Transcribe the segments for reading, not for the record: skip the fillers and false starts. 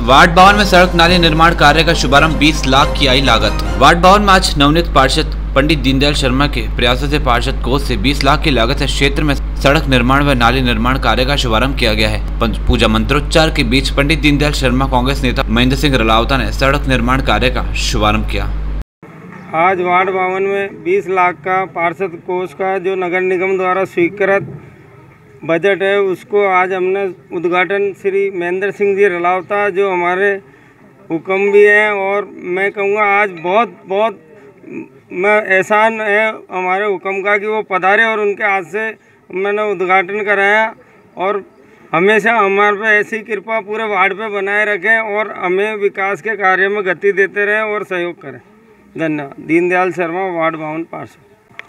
Ward 52 में सड़क नाली निर्माण कार्य का शुभारंभ 20 लाख की आई लागत। वार्ड 52 में आज नवनीत पार्षद पंडित दीनदयाल शर्मा के प्रयासों से पार्षद कोष से 20 लाख की लागत से क्षेत्र में सड़क निर्माण व नाली निर्माण कार्य का शुभारंभ किया गया है। पूजा मंत्रोच्चार के बीच पंडित दीनदयाल शर्मा कांग्रेस नेता महेंद्र सिंह रलावता ने सड़क निर्माण कार्य का शुभारंभ किया। आज वार्ड 52 में 20 लाख का पार्षद कोष का जो नगर निगम द्वारा स्वीकृत बजट है उसको आज हमने उद्घाटन श्री महेंद्र सिंह जी रलावता जो हमारे हुक्म भी हैं, और मैं कहूँगा आज बहुत मैं एहसान है हमारे हुक्म का कि वो पधारे और उनके हाथ से मैंने उद्घाटन कराया, और हमेशा हमारे पे ऐसी कृपा पूरे वार्ड पे बनाए रखें और हमें विकास के कार्य में गति देते रहें और सहयोग करें। धन्यवाद। दीनदयाल शर्मा, वार्ड 52 पार्षद।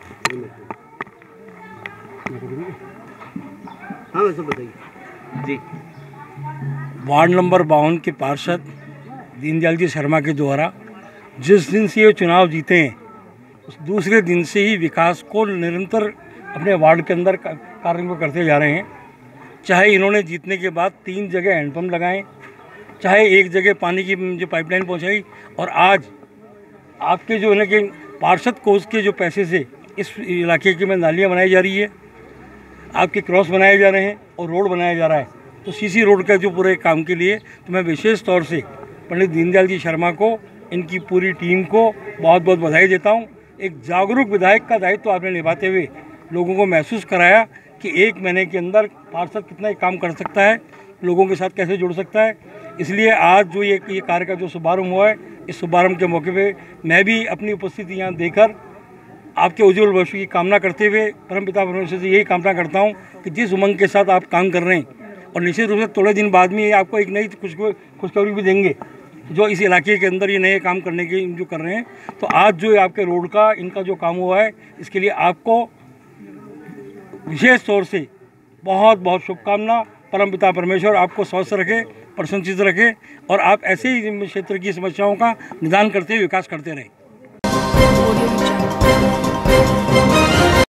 हाँ वैसे बताइए जी। वार्ड नंबर 52 के पार्षद दीनदयाल जी शर्मा के द्वारा जिस दिन से ये चुनाव जीते हैं उस दूसरे दिन से ही विकास को निरंतर अपने वार्ड के अंदर कार्य करते जा रहे हैं। चाहे इन्होंने जीतने के बाद 3 जगह हैंडपम्प लगाएं, चाहे एक जगह पानी की जो पाइपलाइन पहुंचाई, और आज आपके जो है कि पार्षद कोष के जो पैसे से इस इलाके के में नालियाँ बनाई जा रही है, आपके क्रॉस बनाए जा रहे हैं और रोड बनाया जा रहा है। तो सीसी रोड का जो पूरे काम के लिए तो मैं विशेष तौर से पंडित दीनदयाल जी शर्मा को, इनकी पूरी टीम को बहुत बहुत बधाई देता हूं। एक जागरूक विधायक का दायित्व तो आपने निभाते हुए लोगों को महसूस कराया कि 1 महीने के अंदर पार्षद कितना काम कर सकता है, लोगों के साथ कैसे जुड़ सकता है। इसलिए आज जो ये कार्य का जो शुभारम्भ हुआ है, इस शुभारम्भ के मौके पर मैं भी अपनी उपस्थिति यहाँ देकर आपके उज्जवल भविष्य की कामना करते हुए परमपिता परमेश्वर से यही कामना करता हूं कि जिस उमंग के साथ आप काम कर रहे हैं, और निश्चित रूप से थोड़े दिन बाद में ये आपको एक नई खुशखबरी भी देंगे जो इस इलाके के अंदर ये नए काम करने के जो कर रहे हैं। तो आज जो आपके रोड का इनका जो काम हुआ है, इसके लिए आपको विशेष तौर से बहुत बहुत शुभकामना। परमपिता परमेश्वर आपको स्वस्थ रखे, प्रसन्नचित्त रखे, और आप ऐसे ही क्षेत्र की समस्याओं का निदान करते हुए विकास करते रहें।